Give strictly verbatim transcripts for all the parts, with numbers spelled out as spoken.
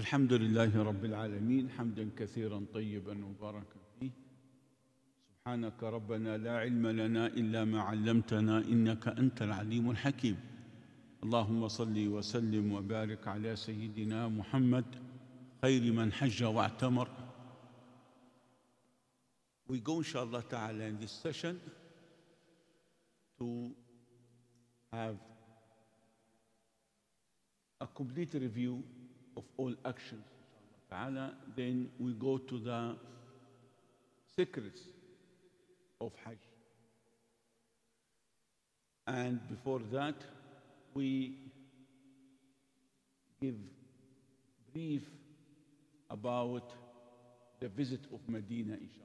الحمد لله رب العالمين حمدا كثيرا طيبا مباركا فيه. سبحانك ربنا لا علم لنا إلا ما علمتنا إنك أنت العليم الحكيم. اللهم صل وسلم وبارك على سيدنا محمد خير من حج واعتمر. We go inshallah ta'ala in this session to have a complete review of all actions, inshallah ta'ala. Then we go to the secrets of Hajj. And before that, we give brief about the visit of Medina, inshallah.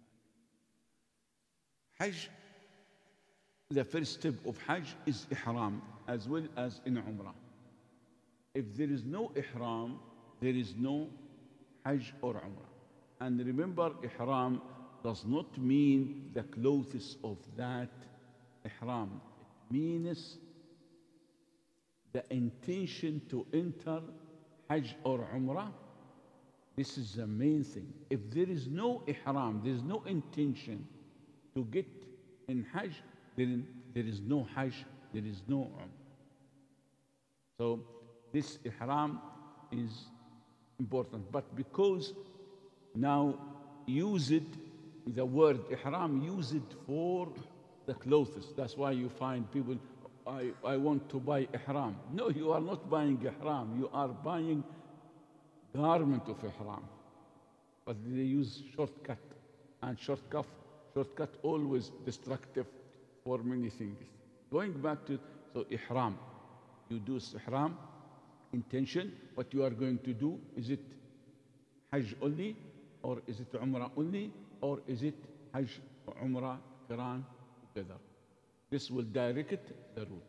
Hajj, the first step of Hajj is Ihram, as well as in Umrah. If there is no Ihram, there is no Hajj or Umrah. And remember, Ihram does not mean the clothes of that Ihram. It means the intention to enter Hajj or Umrah. This is the main thing. If there is no Ihram, there is no intention to get in Hajj, then there is no Hajj, there is no Umrah. So this Ihram is important. But because now use it, the word Ihram, use it for the clothes. That's why you find people, I, I want to buy Ihram. No, you are not buying Ihram. You are buying garment of Ihram. But they use shortcut. And shortcut, shortcut always destructive for many things. Going back to, so Ihram. You do Ihram, intention, what you are going to do. Is it Hajj only? Or is it Umrah only? Or is it Hajj, Umrah, Qiran together? This will direct the route.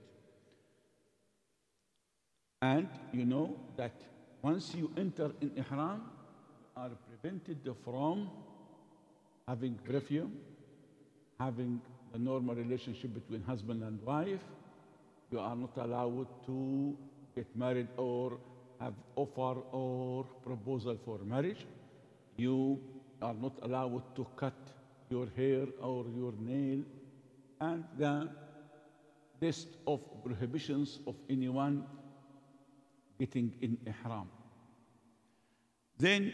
And you know that once you enter in Ihram, you are prevented from having perfume, having a normal relationship between husband and wife. You are not allowed to get married or have offer or proposal for marriage. You are not allowed to cut your hair or your nail, and the list of prohibitions of anyone getting in Ihram. Then,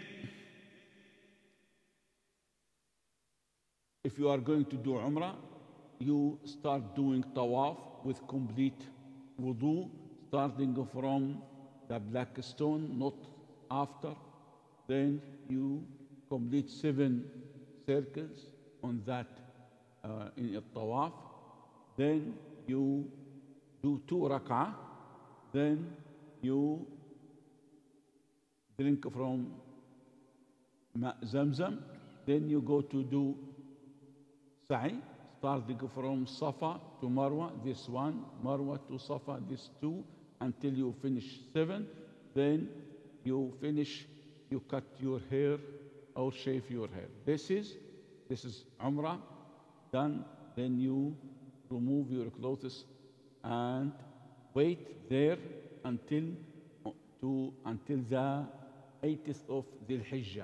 if you are going to do Umrah, you start doing Tawaf with complete wudu, starting from the black stone, not after. Then you complete seven circles on that uh, in a Tawaf. Then you do two rak'ah. Then you drink from Ma Zamzam. Then you go to do Sa'i, starting from Safa to Marwa, this one, Marwa to Safa, this two, until you finish seven. Then you finish, you cut your hair or shave your hair. This is, this is Umrah done. Then you remove your clothes and wait there until, to, until the eighteenth of Dhul Hijjah.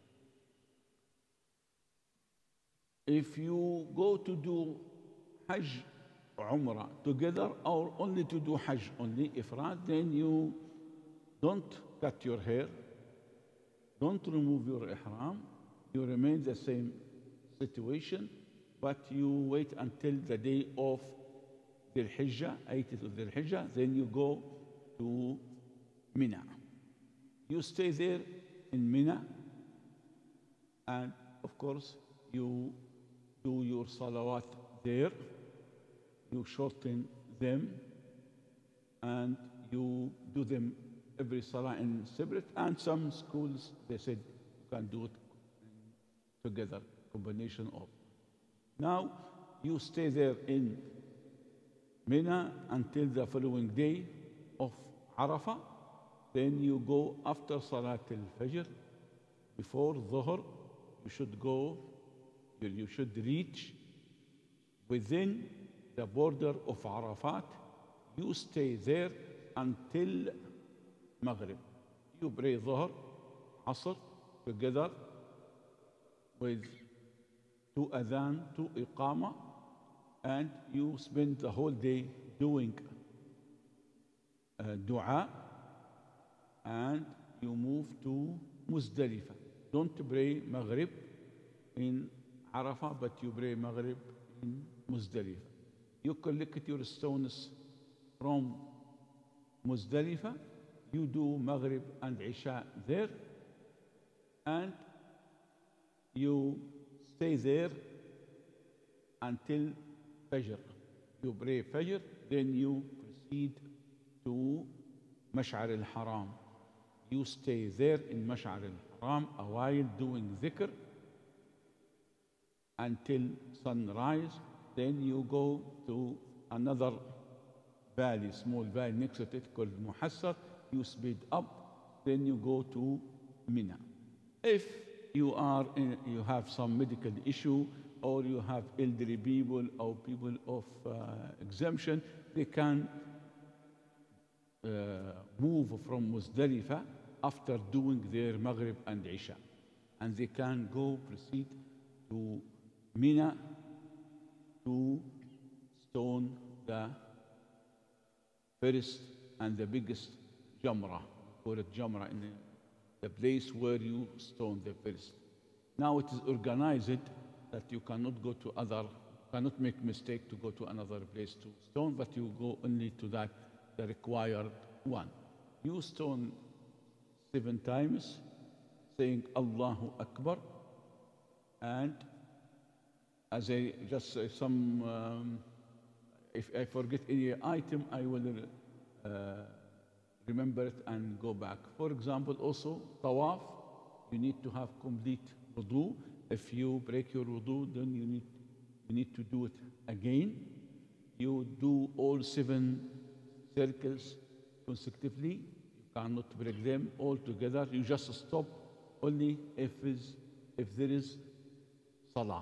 If you go to do Hajj, Umrah together, or only to do Hajj only, Ifrad, then you don't cut your hair, don't remove your Ihram, you remain the same situation, but you wait until the day of Dhul Hijjah, eighteenth of Dhul Hijjah, then you go to Mina. You stay there in Mina, and of course, you do your salawat there, you shorten them, and you do them every salah in separate, and some schools, they said you can do it together, combination of. Now, you stay there in Mina until the following day of Arafah. Then you go after Salat al-Fajr, before Dhuhr, you should go, you should reach within the border of Arafat. You stay there until Maghrib. You pray Dhuhr, Asr together with two adhan, two iqama, and you spend the whole day doing uh, dua, and you move to Muzdalifah. Don't pray Maghrib in Arafah, but you pray Maghrib in Muzdalifah. You collect your stones from Muzdalifah, you do Maghrib and Isha there, and you stay there until Fajr. You pray Fajr, then you proceed to Mash'ar al-Haram. You stay there in Mash'ar al-Haram a while doing dhikr until sunrise. Then you go to another valley, small valley next to it called Muhassar. You speed up, then you go to Mina. If you are in, you have some medical issue, or you have elderly people or people of uh, exemption, they can uh, move from Muzdalifah after doing their Maghrib and Isha, and they can go proceed to Mina to stone the first and the biggest Jamrah, call it Jamrah, in the, the place where you stone the first. Now it is organized that you cannot go to other, cannot make mistake to go to another place to stone, but you go only to that, the required one. You stone seven times, saying Allahu Akbar, and as I just say some, um, if I forget any item, I will uh, remember it and go back. For example, also tawaf, you need to have complete wudu. If you break your wudu, then you need you need to do it again. You do all seven circles consecutively. You cannot break them all together. You just stop only if is if there is salah.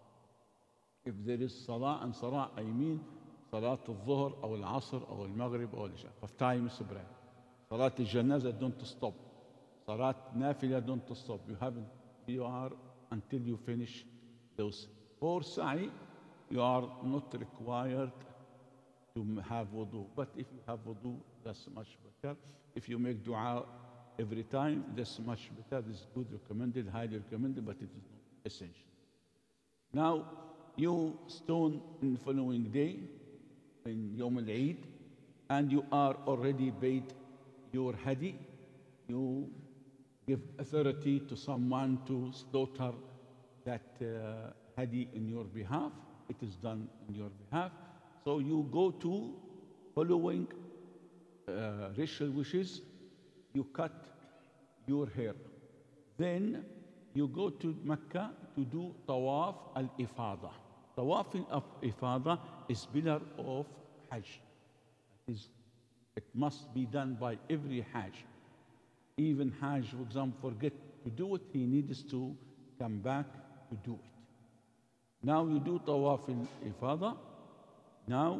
If there is salah, and salah I mean Salat al-Dhuhr or al-Asr or al-Maghrib or al-Isha. Five times break. Salat al-Janazah, don't stop. Salat Nafila, don't stop. You haven't, you are until you finish those. For Sa'i, you are not required to have wudu. But if you have wudu, that's much better. If you make dua every time, that's much better. This is good, recommended, highly recommended, but it is not essential. Now, you stone in the following day, in Yom al-Eid, and you are already paid your hadi. You give authority to someone to slaughter that uh, hadi in your behalf. It is done in your behalf. So you go to following uh, racial wishes. You cut your hair. Then you go to Mecca to do Tawaf al-Ifada. Tawaf al-Ifada is pillar of Hajj. It, is, it must be done by every Hajj. Even Hajj, for example, forget to do it, he needs to come back to do it. Now you do Tawaf al-Ifada. Now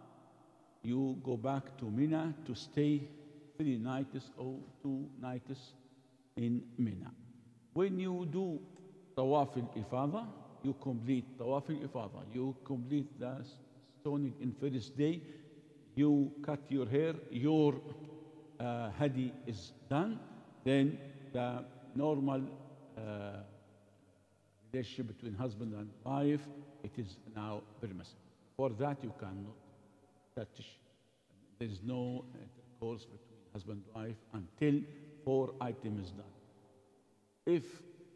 you go back to Mina to stay three nights or two nights in Mina. When you do Tawaf al-Ifada, you complete Tawaf al-Ifada, you complete the stoning in first day, you cut your hair, your uh, hadi is done, then the normal uh, relationship between husband and wife, it is now permissible. For that you cannot touch. There is no intercourse between husband and wife until four items is done. If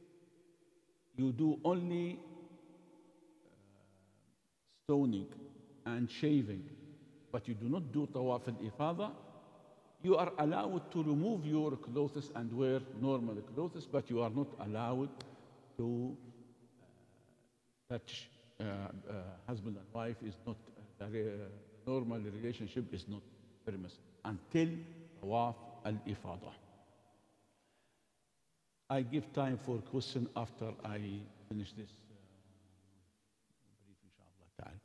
you do only uh, stoning and shaving, but you do not do Tawaf al-Ifada, you are allowed to remove your clothes and wear normal clothes, but you are not allowed to uh, touch uh, uh, husband and wife. Is not uh, the uh, normal relationship is not permissible until Tawaf al-Ifada. I give time for question after I finish this uh, brief, inshallah ta'ala.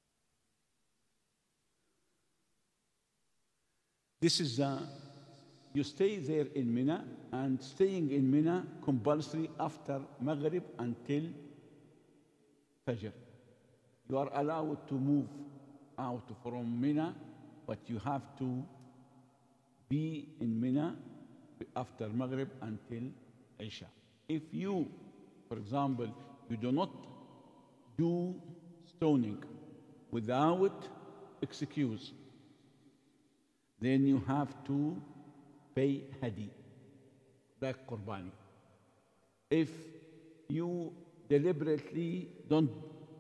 This is the you stay there in Mina, and staying in Mina compulsory after Maghrib until Fajr. You are allowed to move out from Mina, but you have to be in Mina after Maghrib until Isha. If you, for example, you do not do stoning without excuse, then you have to pay hadi, like qurbani. If you deliberately don't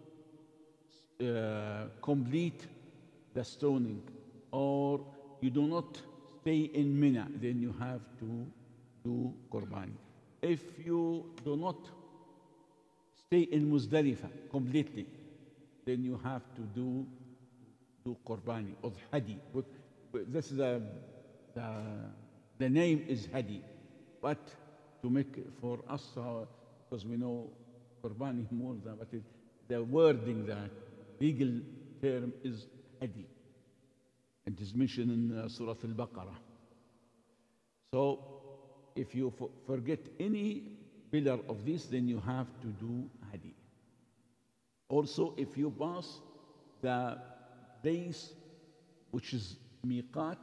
uh, complete the stoning, or you do not stay in Mina, then you have to do qurbani. If you do not stay in Muzdalifah completely, then you have to do do qurbani or hadi. This is a, the the name is hadi, but to make it for us, uh, because we know qurbani more than, but it, the wording, the legal term is hadi. It is mentioned in uh, Surah Al-Baqarah. So, if you forget any pillar of this, then you have to do hadi. Also, if you pass the place which is miqat,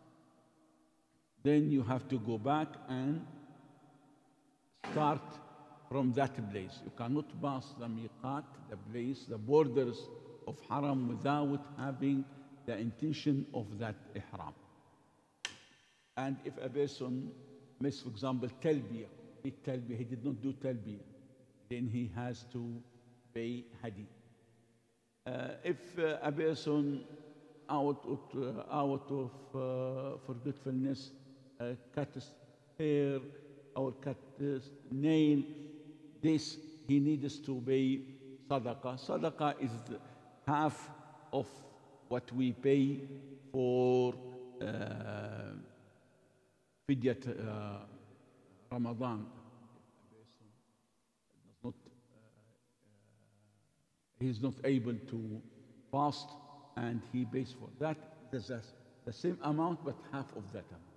then you have to go back and start from that place. You cannot pass the miqat, the place, the borders of haram without having the intention of that ihram. And if a person makes, for example, talbiyah, he, talbiyah, he did not do talbiyah, then he has to pay hadi. Uh, if uh, a person out of, uh, out of uh, forgetfulness uh, cut his hair or cut his nail, this he needs to pay sadaqah. Sadaqah is half of what we pay for uh, fidyat uh, Ramadan. Does not, uh, uh, he is not able to fast, and he pays for that. There's a, the same amount, but half of that amount.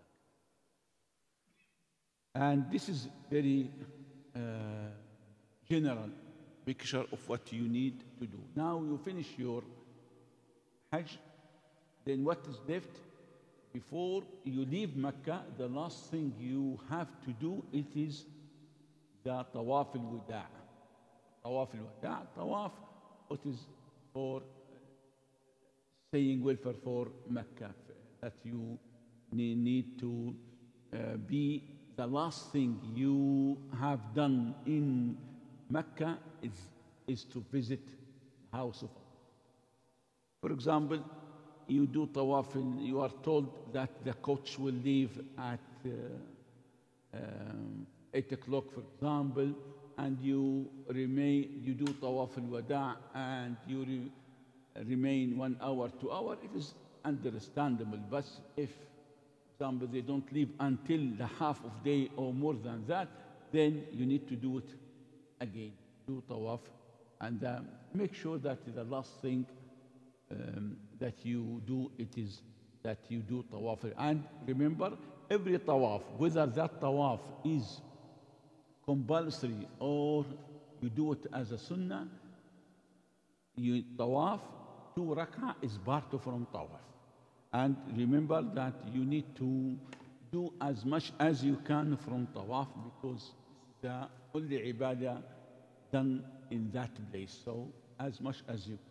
And this is very uh, general picture of what you need to do. Now you finish your Hajj, then what is left? Before you leave Mecca, the last thing you have to do, it is the Tawaf al-Wada'. Tawaf al-Wada', Tawaf, it is for saying welfare for Mecca, that you need to uh, be the last thing you have done in Mecca is, is to visit the house of Allah. For example, you do tawaf, you are told that the coach will leave at uh, um, eight o'clock, for example, and you remain, you do tawaf al-wada' and you re, remain one hour, two hours. It is understandable. But if, for example, they don't leave until the half of day or more than that, then you need to do it again. Do tawaf, and uh, make sure that the last thing Um, that you do, it is that you do tawaf. And remember, every tawaf, whether that tawaf is compulsory or you do it as a sunnah, you tawaf, two rak'ah is part of from tawaf. And remember that you need to do as much as you can from tawaf, because the only ibadah done in that place. So as much as you can.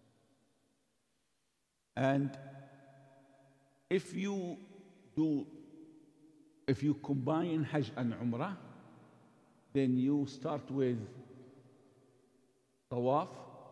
And if you do, if you combine Hajj and Umrah, then you start with Tawaf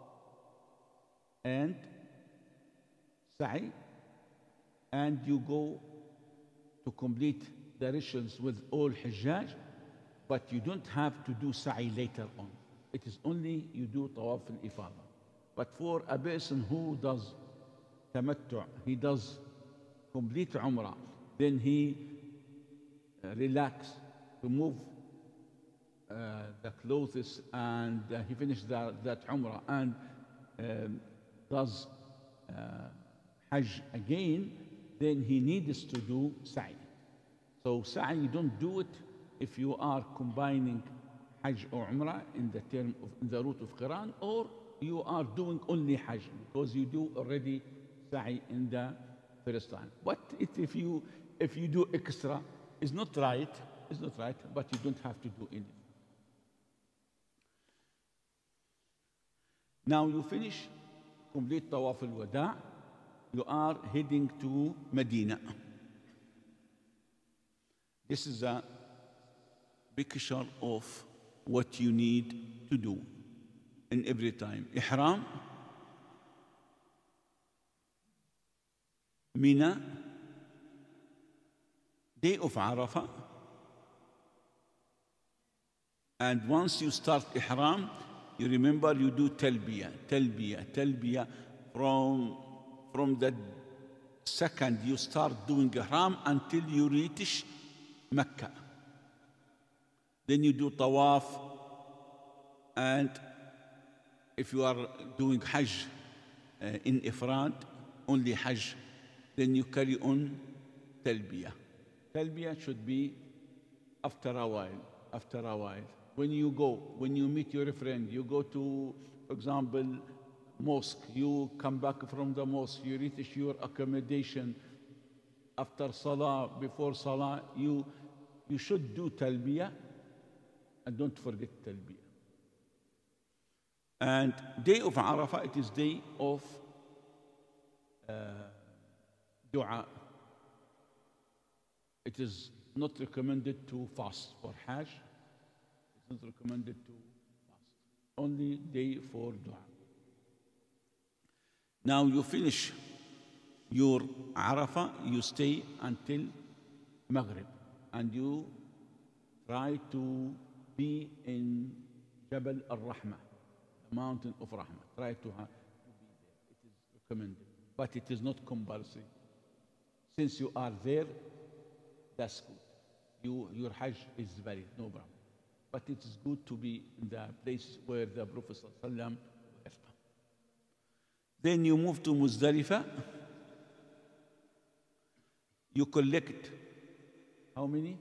and Sa'i, and you go to complete the rituals with all Hajjaj, but you don't have to do Sa'i later on. It is only you do Tawaf al-Ifadah. But for a person who does Tamattu', he does complete Umrah, then he uh, relax, remove uh, the clothes, and uh, he finishes that, that Umrah and um, does uh, Hajj again, then he needs to do Sa'i. So sa'i, you don't do it if you are combining Hajj or Umrah in the term of in the route of Qiran, or you are doing only Hajj because you do already sa'i in the first time. But it, if you if you do extra, it's not right. It's not right, but you don't have to do anything. Now you finish, complete Tawaf al-Wada', you are heading to Medina. This is a picture of what you need to do in every time. Ihram, Mina, day of Arafah, and once you start Ihram, you remember you do Talbiyah, Talbiyah, Talbiyah from, from the second you start doing Ihram until you reach Mecca. Then you do Tawaf, and if you are doing Hajj uh, in Ifrad, only Hajj, then you carry on Talbiyah. Talbiyah should be after a while, after a while. When you go, when you meet your friend, you go to, for example, mosque, you come back from the mosque, you reach your accommodation, after Salah, before Salah, you, you should do Talbiyah, and don't forget Talbiyah. And day of Arafah, it is day of uh, dua. It is not recommended to fast for Hajj. It's not recommended to fast. Only day for dua. Now you finish your Arafah, you stay until Maghrib, and you try to be in Jabal al-Rahmah, the mountain of Rahmah. Try to, have, to be there. It is recommended, but it is not compulsory. Since you are there, that's good. You, your Hajj is valid, no problem. But it is good to be in the place where the Prophet ﷺ left. Then you move to Muzdalifah. You collect how many?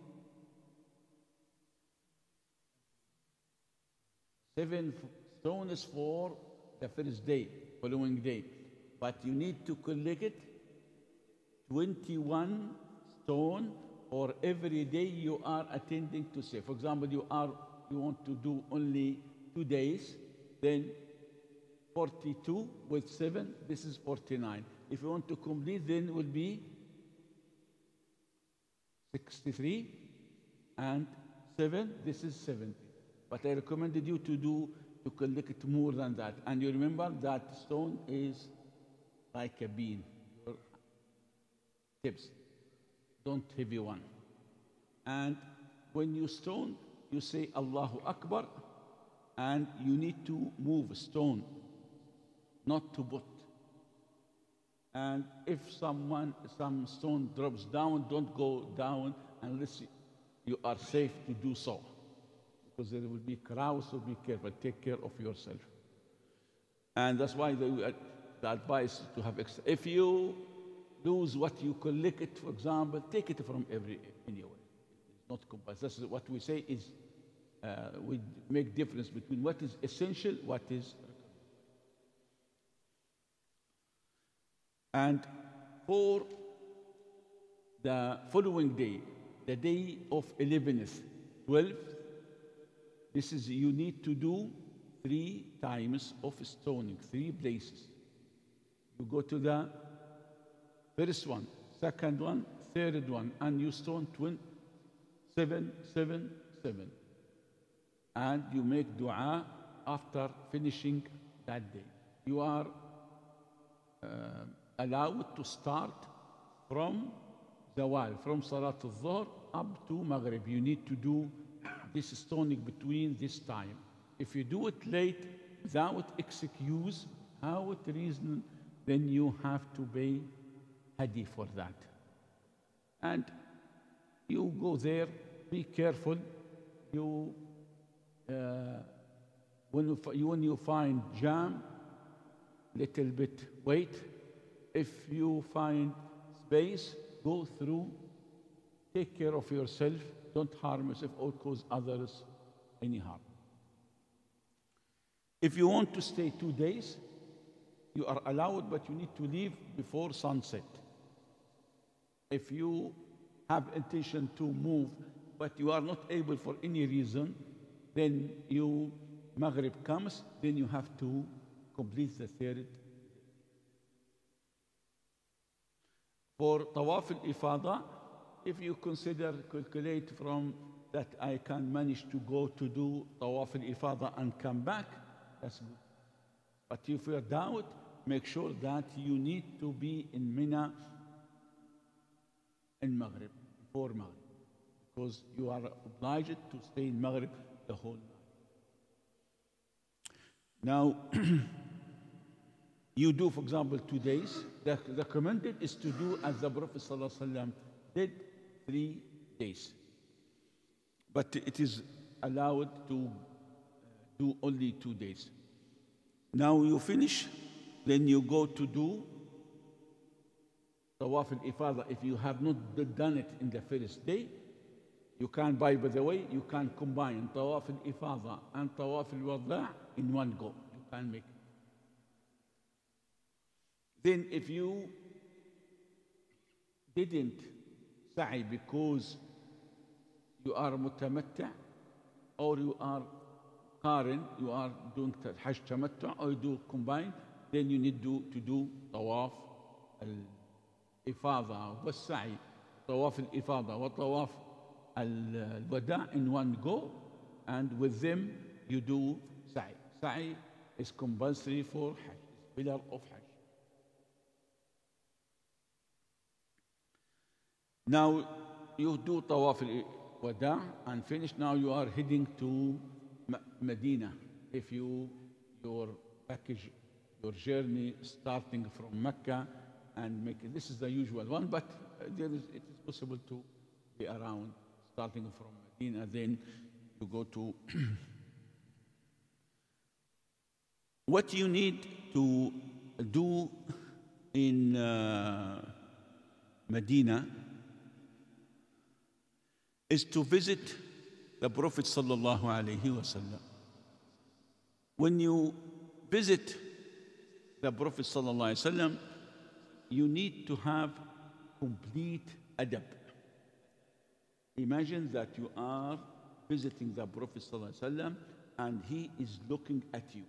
Seven stones for the first day, following day. But you need to collect it twenty-one stone for every day you are attending to say. For example, you are you want to do only two days, then forty-two with seven, this is forty-nine. If you want to complete, then it will be sixty-three, and seven, this is seventy. But I recommended you to do, to collect more than that. And you remember that stone is like a bean, your tips. Don't heavy one. And when you stone, you say Allahu Akbar, and you need to move stone, not to put. And if someone, some stone drops down, don't go down unless you are safe to do so. Because there will be crowds, so be careful, take care of yourself. And that's why the, the advice to have extra. If you lose what you collect, for example, take it from every anywhere. It's not compulsory. That's what we say is uh, we make difference between what is essential, what is. And for the following day, the day of eleventh, twelfth, this is you need to do three times of stoning, three places. You go to the first one, second one, third one, and you stone twin, seven, seven, seven. And you make dua after finishing that day. You are uh, allowed to start from Zawal, from Salat al-Dhuhr up to Maghrib. You need to do this stoning between this time. If you do it late without excuse, without reason, then you have to pay hadi for that. And you go there, be careful. You, uh, when, you when you find jam, little bit wait. If you find space, go through, take care of yourself, don't harm yourself or cause others any harm. If you want to stay two days, you are allowed, but you need to leave before sunset. If you have intention to move, but you are not able for any reason, then you, Maghrib comes, then you have to complete the third. For Tawaf al-Ifada, if you consider, calculate from that I can manage to go to do Tawaf al-Ifada and come back, that's good. But if you are doubt, make sure that you need to be in Mina in Maghrib, before Maghrib, because you are obliged to stay in Maghrib the whole night. Now, you do, for example, two days. The recommended is to do as the Prophet ﷺ did, three days. But it is allowed to do only two days. Now you finish, then you go to do Tawaf al-Ifada. If you have not done it in the first day, you can, by the way, you can combine Tawaf al-Ifada and Tawaf al-Wada' in one go. You can make it. Then if you didn't sa'i because you are mutamatta' or you are qarin, you are doing Hajj tamattu' or you do combine, then you need to, to do Tawaf al-Ifada wa sa'i, Tawaf al-Ifada wa Tawaf al-Wada' in one go, and with them you do sa'i. Sa'i is compulsory for Hajj, it's pillar of Hajj. Now you do Tawaf al-Wada' and finish. Now you are heading to Medina. If you, your package, your journey starting from Mecca and make it, this is the usual one, but there is, it is possible to be around starting from Medina, then you go to what you need to do in uh, Medina is to visit the Prophet sallallahu alaihi wasallam. When you visit the Prophet sallallahu alaihi wasallam, you need to have complete adab. Imagine that you are visiting the Prophet sallallahu alaihi wasallam and he is looking at you.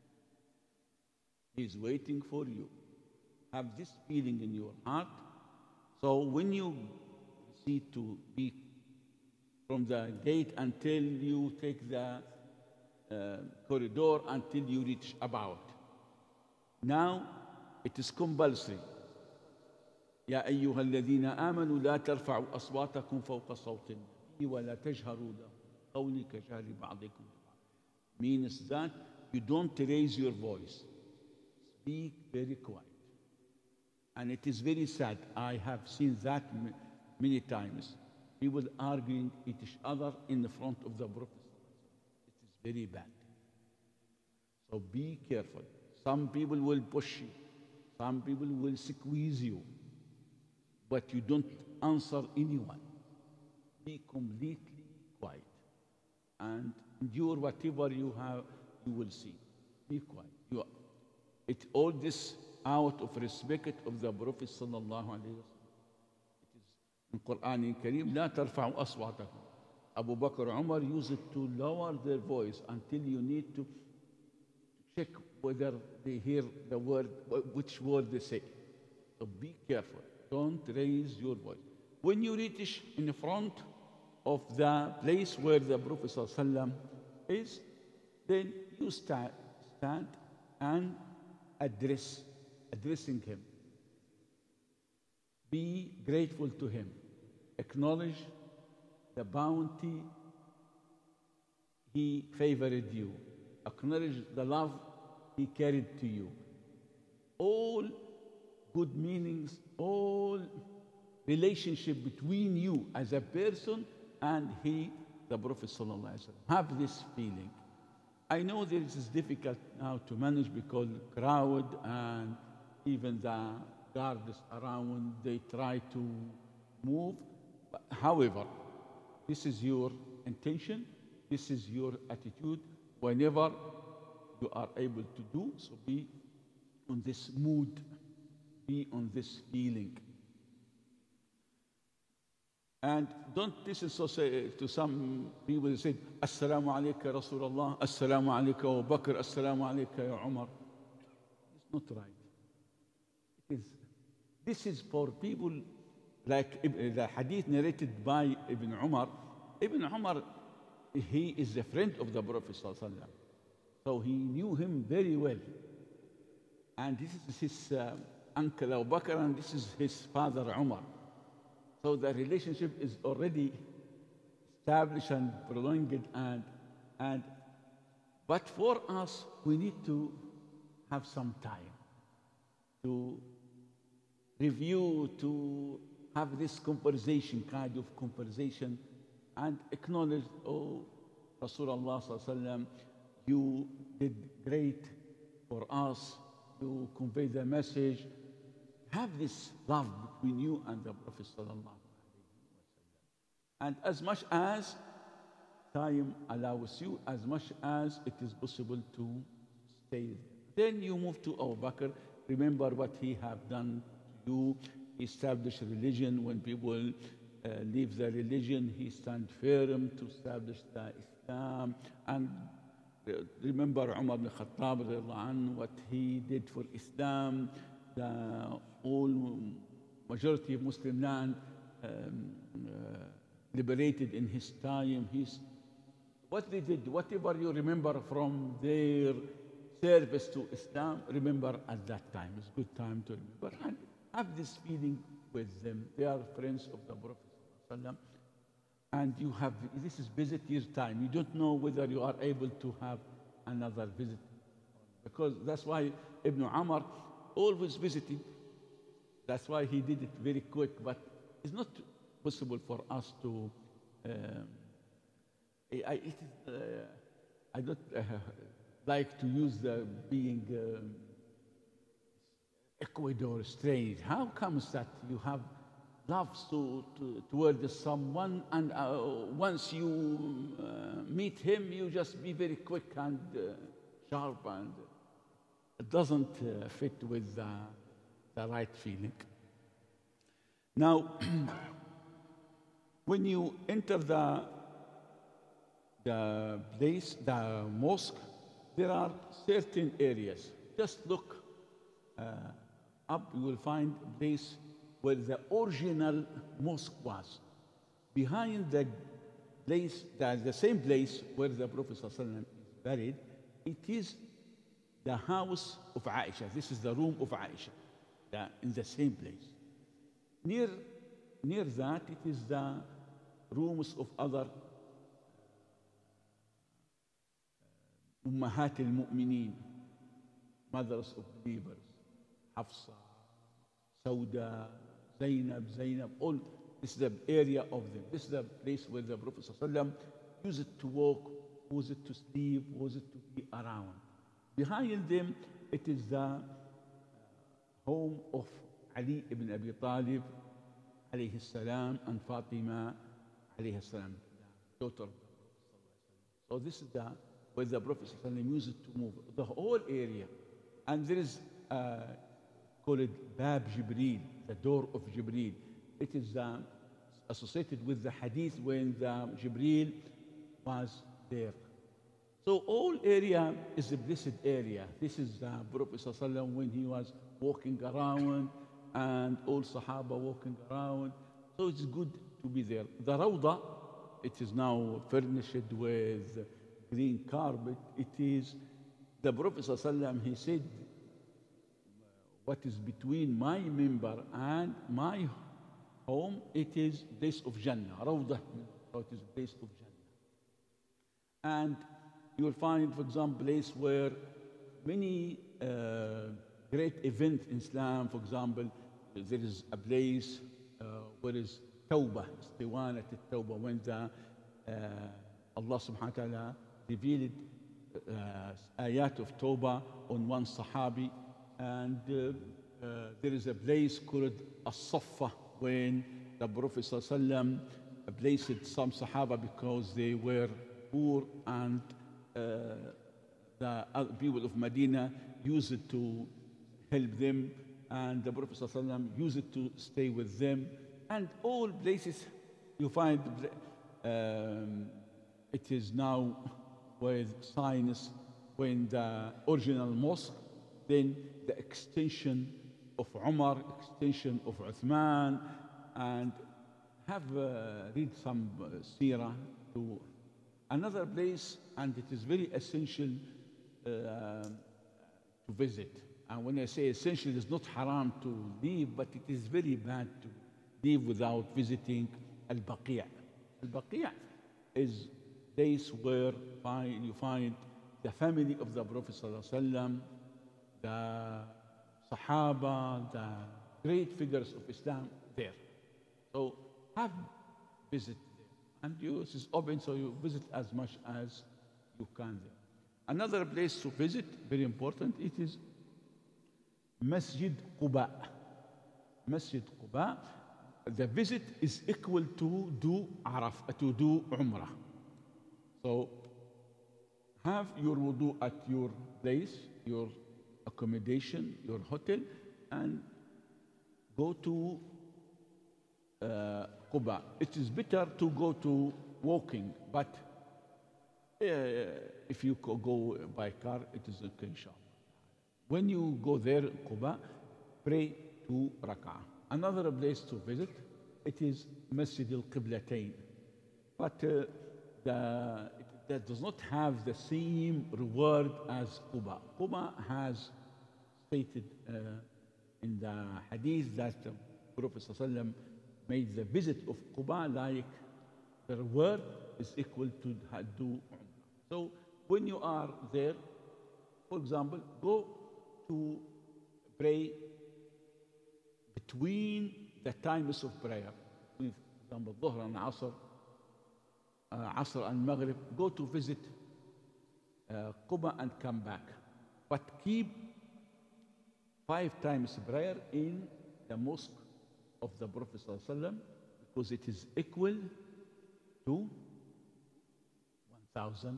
He is waiting for you. Have this feeling in your heart. So when you see to be from the gate until you take the uh, corridor until you reach about. Now it is compulsory. يا أيها الذين آمنوا لا ترفعوا أصواتكم فوق صوت النبي ولا تجهروا له قولي كجهر بعضكم. Means that you don't raise your voice. Speak very quiet. And it is very sad. I have seen that many times. People arguing each other in the front of the Prophet. It is very bad. So be careful. Some people will push you. Some people will squeeze you. But you don't answer anyone. Be completely quiet. And endure whatever you have, you will see. Be quiet. You are, it all this out of respect of the Prophet sallallahu alaihi wasallam. In Quran Kareem, لا ترفعوا أصواتكم. Abu Bakr, Umar used it to lower their voice until you need to check whether they hear the word, which word they say. So be careful. Don't raise your voice. When you reach in front of the place where the Prophet ﷺ is, then you stand, stand and address, addressing him. Be grateful to him. Acknowledge the bounty he favored you. Acknowledge the love he carried to you. All good meanings, all relationship between you as a person and he, the Prophet sallallahu alaihi wasallam. Have this feeling. I know this is difficult now to manage because crowd and even the guards around, they try to move, However, this is your intention, this is your attitude. Whenever you are able to do, so be on this mood, be on this feeling. And don't listen so say, to some people who say, Assalamu alayka Rasulullah, Assalamu alayka Abu Bakr, Assalamu alayka ya Umar. It's not right. It is, this is for people like the hadith narrated by Ibn Umar. Ibn Umar, he is a friend of the Prophet sallallahu alaihi wasallam. So he knew him very well. And this is his uh, uncle Abu Bakr, and this is his father Umar. So the relationship is already established and prolonged. And, and, but for us, we need to have some time to review, to have this conversation, kind of conversation, and acknowledge, oh, Rasulullah sallallahu alaihi wasallam, you did great for us, you convey the message. Have this love between you and the Prophet sallallahu alaihi wasallam. And as much as time allows you, as much as it is possible to stay there. Then you move to Abu Bakr. Remember what he have done to you. He established religion. When people uh, leave the religion, he stand firm to establish the Islam. And remember Umar ibn Khattab, what he did for Islam. The all majority of Muslim land um, uh, liberated in his time. He's, what they did, whatever you remember from their service to Islam, remember at that time. It's a good time to remember. And have this feeling with them. They are friends of the Prophet. And you have, this is visit year time. You don't know whether you are able to have another visit. Because that's why Ibn Umar always visiting. That's why he did it very quick. But it's not possible for us to. Um, I, it is, uh, I don't uh, like to use the being um, Ecuador strange. How comes that you have love so to, towards someone, and uh, once you uh, meet him, you just be very quick and uh, sharp, and it doesn't uh, fit with the, the right feeling. Now, when you enter the, the place, the mosque, there are certain areas. Just look uh, up, you will find a place where the original mosque was. Behind the place, the, the same place where the Prophet ﷺ is buried, it is the house of Aisha. This is the room of Aisha, the, in the same place. Near, near that, it is the rooms of other Ummahat al-Mu'mineen, mothers of believers, Hafsa, Sauda, Zainab, Zainab, all this is the area of them. This is the place where the Prophet ﷺ used it to walk, used it to sleep, used it to be around. Behind them, it is the home of Ali ibn Abi Talib, alayhi salam, and Fatima, alayhi salam, the daughter of the Prophet. So this is the where the Prophet ﷺ used it to move the whole area. And there is uh, called Bab Jibreel, the door of Jibreel. It is uh, associated with the hadith when the Jibreel was there. So all area is a blessed area. This is the Prophet ﷺ when he was walking around, and all Sahaba walking around. So it's good to be there. The Rawda, it is now furnished with green carpet. It is the Prophet ﷺ, he said, what is between my member and my home, it is place of Jannah. Rawdah, so it is place of Jannah. And you will find, for example, place where many uh, great events in Islam, for example, there is a place uh, where is Tawbah, Istiwanat al-Tawbah, when the, uh, Allah subhanahu wa ta'ala revealed uh, ayat of Tawbah on one Sahabi. And uh, uh, there is a place called As-Saffa when the Prophet ﷺ placed some Sahaba because they were poor and uh, the other people of Medina used it to help them, and the Prophet ﷺ used it to stay with them. And all places you find um, it is now with science, when the original mosque, then the extension of Umar, extension of Uthman, and have uh, read some uh, seerah to another place, and it is very essential uh, to visit. And when I say essential, it's not haram to leave, but it is very bad to leave without visiting Al-Baqi'. Al-Baqi' is place where find, you find the family of the Prophet ﷺ, the Sahaba, the great figures of Islam there. So have visit there. And you, this is open, so you visit as much as you can there. Another place to visit, very important, it is Masjid Quba. Masjid Quba, the visit is equal to do Araf, to do Umrah. So have your wudu at your place, your accommodation, your hotel, and go to uh, Quba. It is better to go to walking, but uh, if you go by car, it is okay, inshallah. When you go there, Quba, pray two rak'ah. Another place to visit, it is Masjid al-Qiblatayn. But uh, the, that does not have the same reward as Quba. Quba has stated uh, in the hadith that the Prophet ﷺ made the visit of Quba like the reward is equal to do Umrah. So when you are there, for example, go to pray between the times of prayer. For example, Dhuhr and Asr, uh, Asr and Maghrib, go to visit uh, Quba and come back. But keep five times prayer in the mosque of the Prophet ﷺ, because it is equal to one thousand.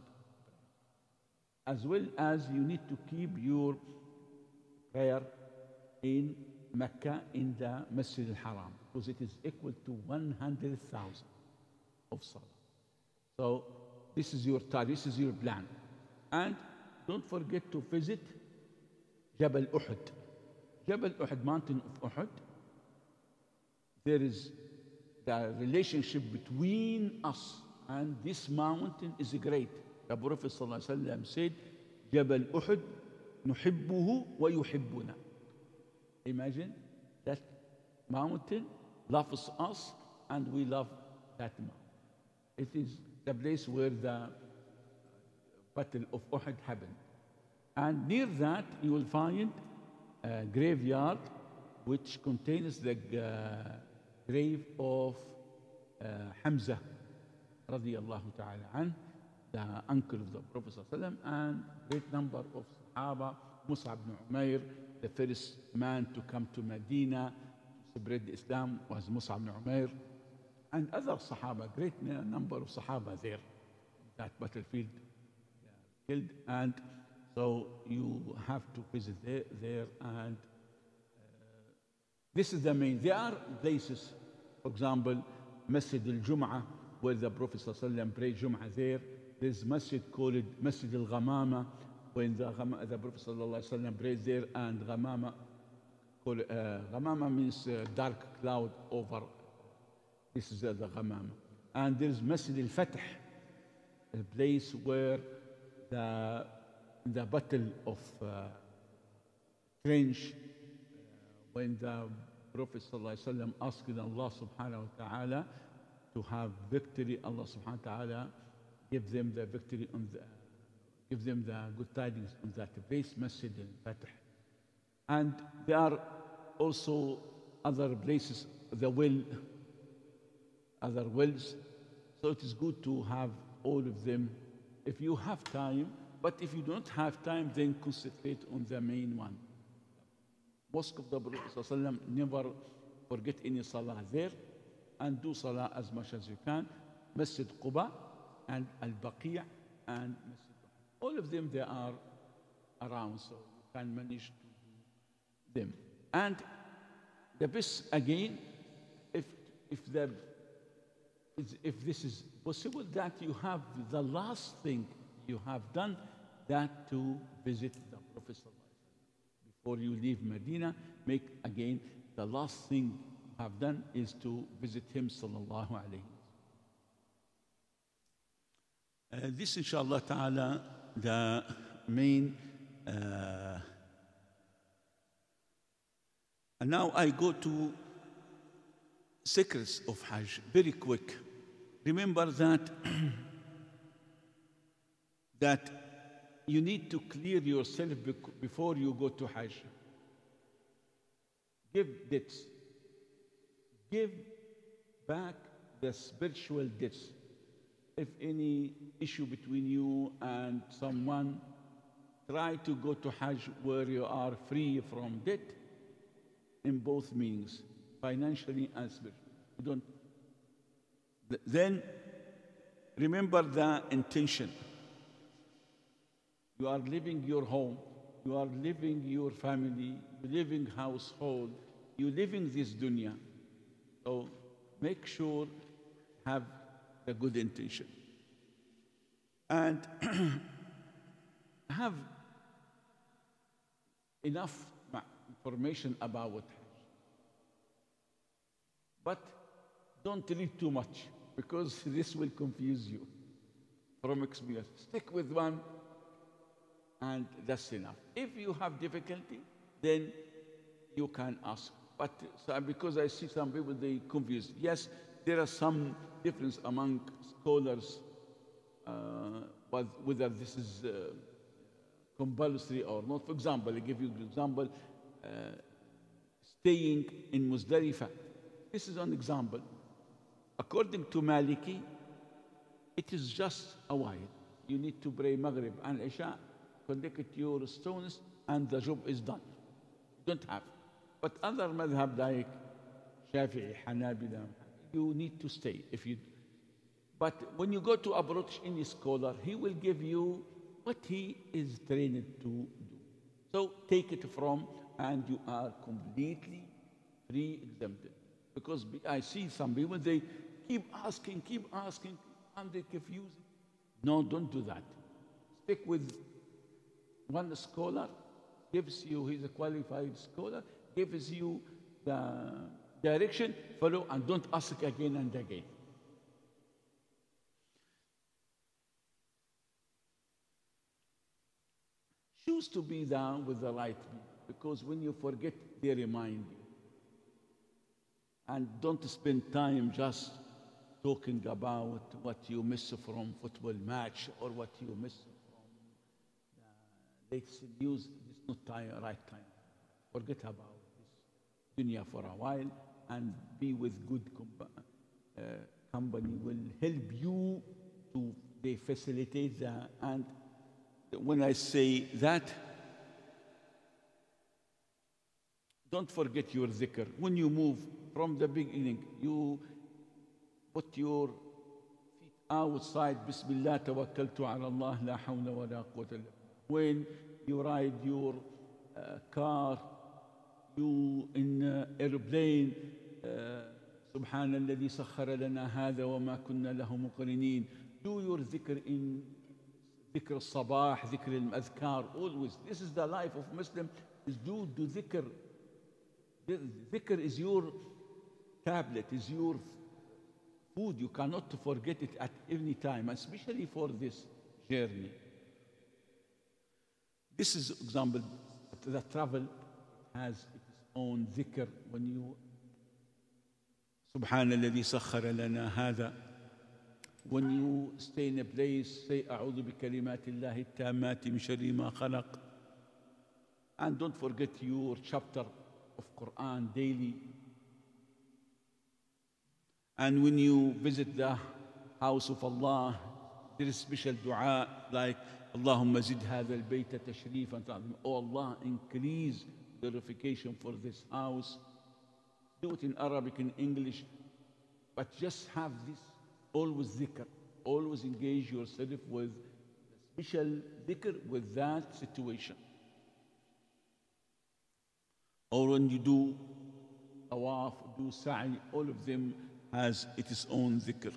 As well as you need to keep your prayer in Mecca in the Masjid al-Haram, because it is equal to one hundred thousand of Salah. So this is your target, this is your plan. And don't forget to visit Jabal Uhud. Jabal Uhud, mountain of Uhud. There is the relationship between us and this mountain is great. The Prophet ﷺ said, Jabal Uhud, nuhibbuhu wa yuhibbuna. Imagine that mountain loves us and we love that mountain. It is the place where the Battle of Uhud happened. And near that you will find a graveyard which contains the uh, grave of uh, Hamza radiyallahu ta'ala an, the uncle of the Prophet ﷺ, and great number of Sahaba. Mus'ab ibn Umair, the first man to come to Medina to spread Islam, was Mus'ab ibn Umair, and other Sahaba, great number of Sahaba there. That battlefield they are killed, and so you have to visit there, there and uh, this is the main. There are places, for example, Masjid al-Jum'ah, where the Prophet ﷺ prayed Jum'ah there. There's masjid called Masjid al-Ghamama, when the, the Prophet ﷺ prayed there, and Ghamama, called, uh, Ghamama means uh, dark cloud over. This is uh, the Ghamama. And there's Masjid al-Fatih, a place where the, the battle of uh, Trench, uh, when the Prophet ﷺ asked Allah subhanahu wa ta'ala to have victory, Allah subhanahu wa ta'ala give them the victory on the, give them the good tidings on that place, Masjid al-Fatih. And there are also other places, the well, other wells. So it is good to have all of them if you have time. But if you don't have time, then concentrate on the main one. Mosque of the Prophet ﷺ, never forget any salah there. and do salah as much as you can. Masjid Quba and Al-Baqi' and Masjid. All of them, they are around, so you can manage to do them. And the best, again, if, if, the, if this is possible, that you have the last thing you have done, that to visit the Prophet ﷺ. Before you leave Medina, make again, the last thing you have done is to visit him, sallallahu alayhi wa sallam. Uh, this, inshallah ta'ala, the main. Uh, and now I go to secrets of Hajj, very quick. Remember that, that you need to clear yourself before you go to Hajj. Give debts. Give back the spiritual debts. If any issue between you and someone, try to go to Hajj where you are free from debt in both meanings, financially and spiritually. You don't. Then remember the intention. You are living your home, you are living your family, you living household, you living this dunya. So make sure have the good intention. And have enough information about Hajj. But don't read too much, because this will confuse you from experience. Stick with one, and that's enough. If you have difficulty, then you can ask. But so, because I see some people, they confuse. Yes, there are some difference among scholars, uh, but whether this is uh, compulsory or not. For example, I give you an example, uh, staying in Muzdalifah. This is an example. According to Maliki, it is just a while. You need to pray Maghrib and Isha, collect your stones, and the job is done. You don't have. But other madhab like Shafi'i, Hanabila, you need to stay. If you, but when you go to approach any scholar, he will give you what he is trained to do. So take it from, and you are completely free, exempted. Because I see some people, they keep asking, keep asking, and they confuse. No, don't do that. Stick with one scholar, gives you, he's a qualified scholar, gives you the direction, follow, and don't ask again and again. Choose to be down with the right people, because when you forget, they remind you. And don't spend time just talking about what you miss from football match or what you miss from the latest news. It's not time, right time. Forget about this dunya for a while, and be with good compa uh, company will help you to they facilitate that. And when I say that, don't forget your dhikr. When you move from the beginning, you put your feet outside, Bismillah tawakkaltu ala Allah, la hawla wa la quwwata illa billah. When you ride your uh, car, you in uh, airplane, سبحان الذي سخر لنا هذا وما كنا له مقرنين. Do your dhikr in dhikr al-sabah, dhikr al-adhkar, always. This is the life of Muslim, is do, do dhikr. Dhikr is your tablet, is your food. You cannot forget it at any time, especially for this journey. This is example, the travel has its own dhikr. When you سبحان الذي سخر لنا هذا. When you stay in a place, say أعوذ بكلمات الله التامات من شر ما خلق. And don't forget your chapter of Quran daily. And when you visit the house of Allah, there is special dua like اللهم زد هذا البيت تشريفا. Oh Allah, increase glorification for this house. Do it in Arabic, in English. But just have this always dhikr. Always engage yourself with the special dhikr with that situation. Or when you do tawaf, do sa'i, all of them has its own dhikr.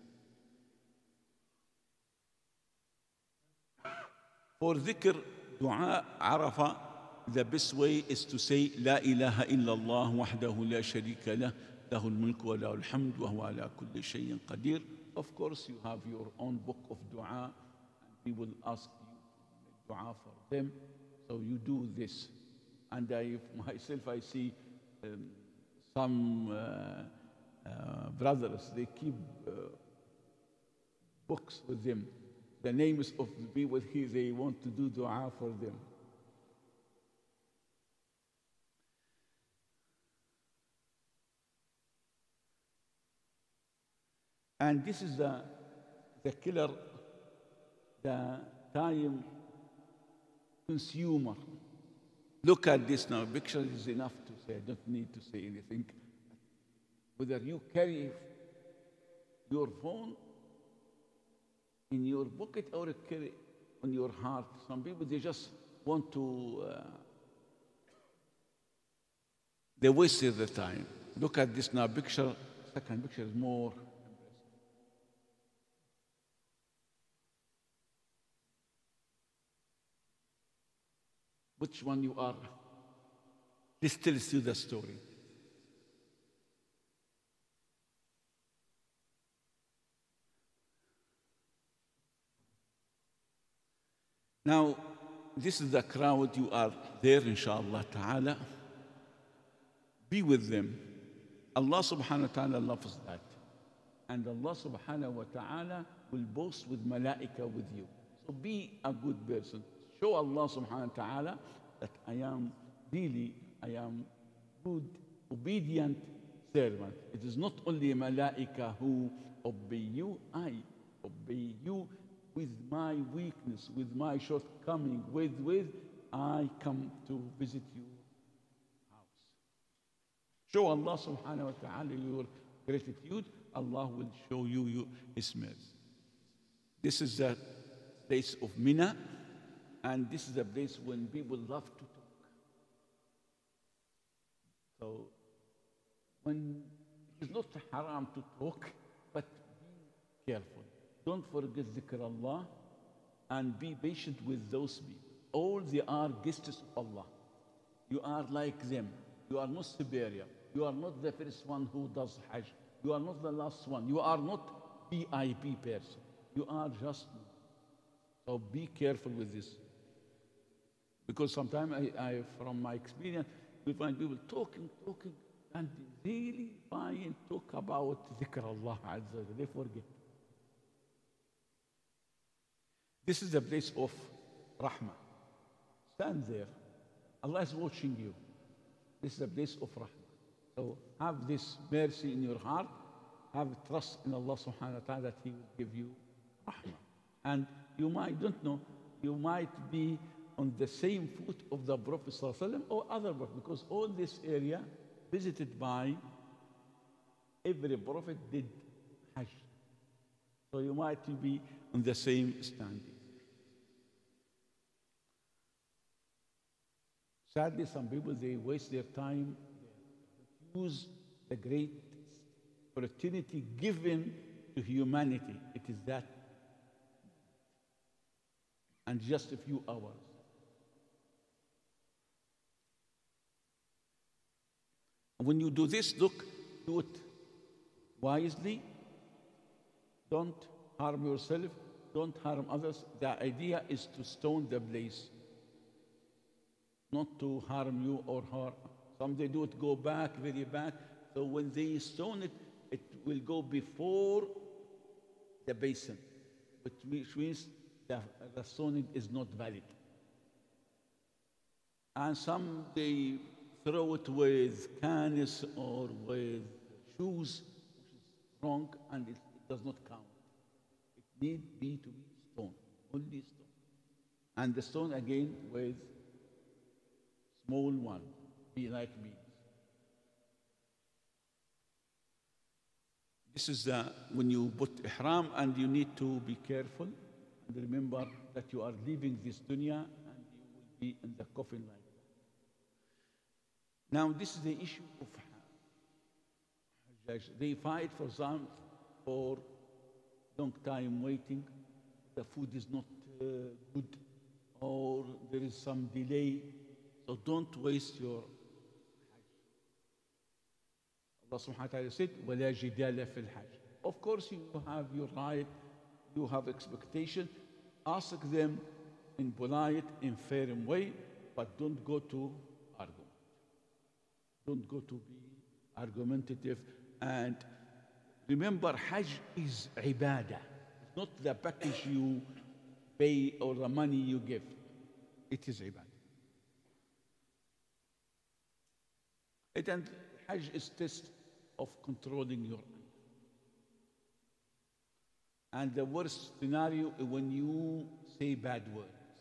For dhikr, dua, arafa, the best way is to say, La ilaha illallah wahdahu la sharika lah, lahul mulku wa lahul hamd wa huwa ala kulli shay'in qadir. Of course, you have your own book of dua, and we will ask you to make dua for them. So you do this. And I myself, I see um, some uh, uh, brothers, they keep uh, books with them. The names of the people here, they want to do dua for them. And this is the, the killer, the time consumer. Look at this now. Picture is enough to say. I don't need to say anything. Whether you carry your phone in your pocket or carry on your heart. Some people, they just want to, uh, they wasted the time. Look at this now. Picture, second picture is more. Which one you are? This tells you the story. Now, this is the crowd. You are there, inshallah ta'ala. Be with them. Allah subhanahu wa ta'ala loves that. And Allah subhanahu wa ta'ala will boast with malaika with you. So be a good person. Show Allah subhanahu wa ta'ala that I am really, I am good, obedient servant. It is not only malaika who obey you, I obey you with my weakness, with my shortcoming, with, with, I come to visit your house. Show Allah subhanahu wa ta'ala your gratitude, Allah will show you, you His mercy. This is the place of Mina. And this is a place when people love to talk. So, when it is not haram to talk, but be careful. Don't forget dhikr Allah and be patient with those people. All they are guests of Allah. You are like them. You are not superior. You are not the first one who does Hajj. You are not the last one. You are not V I P person. You are just. So be careful with this. Because sometimes I, I, from my experience, we find people talking, talking, and really find talk about dhikr Allah Azza wa Jalla. They forget. This is the place of rahmah. Stand there. Allah is watching you. This is a place of rahmah. So have this mercy in your heart. Have trust in Allah subhanahu wa ta'ala that He will give you rahmah. And you might, don't know, you might be on the same foot of the Prophet ﷺ or other Prophet, because all this area visited by every Prophet did Hajj. So you might be on the same standing. Sadly, some people, they waste their time, they use the great opportunity given to humanity. It is that, and just a few hours. When you do this, look, do it wisely. Don't harm yourself. Don't harm others. The idea is to stone the place, not to harm you or harm. Some they do it go back, very back. So when they stone it, it will go before the basin, which means the, the stoning is not valid. And some they throw it with cans or with shoes, which is wrong, and it, it does not count. It need be to be stone, only stone. And the stone again with small one, be like beads. This is the, when you put ihram, and you need to be careful and remember that you are leaving this dunya and you will be in the coffin like that. Now, this is the issue of Hajjaj. They fight for some for long time waiting. The food is not uh, good, or there is some delay. So don't waste your Allah subhanahu wa ta'ala said, وَلَا جِدَالَ فِي الْحَجِّ. Of course, you have your right, you have expectation. Ask them in polite, in fair way, but don't go to argument. Don't go to be argumentative. And remember, Hajj is ibadah. It's not the package you pay or the money you give. It is ibadah. It, and Hajj is test of controlling your anger. And the worst scenario is when you say bad words.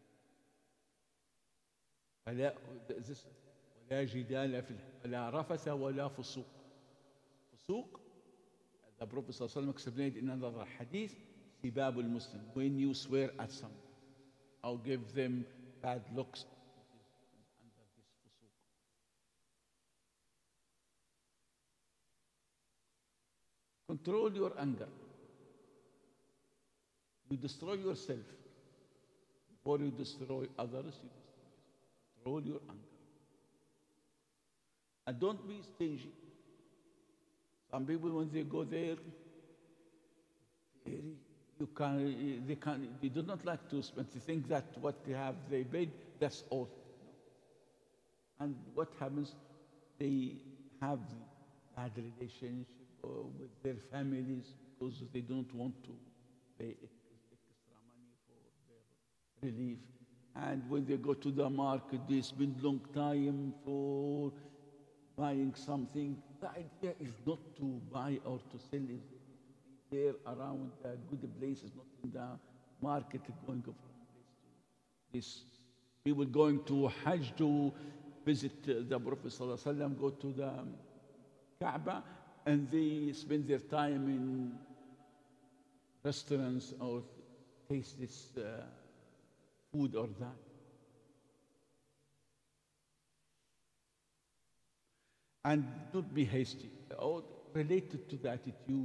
فلا this ولا جدال في ولا رفث ولا فسوق. فسوق, the Prophet صلى الله عليه وسلم explained in another hadith, سباب المسلم, when you swear at someone or give them bad looks. Control your anger. You destroy yourself. Before you destroy others, you destroy yourself. Control your anger. And don't be stingy. Some people, when they go there, you can, they, can, they do not like to spend. They think that what they have, they paid, that's all. And what happens? They have bad relationship with their families because they don't want to pay extra money for their relief. And when they go to the market, they spend long time for buying something. The idea is not to buy or to sell, is to be there around the good places, not in the market going from place to this. People going to Hajj to visit the Prophet Sallallahu Alaihi Wasallam, go to the Kaaba, and they spend their time in restaurants or taste this uh, food or that. And don't be hasty. Or related to the attitude,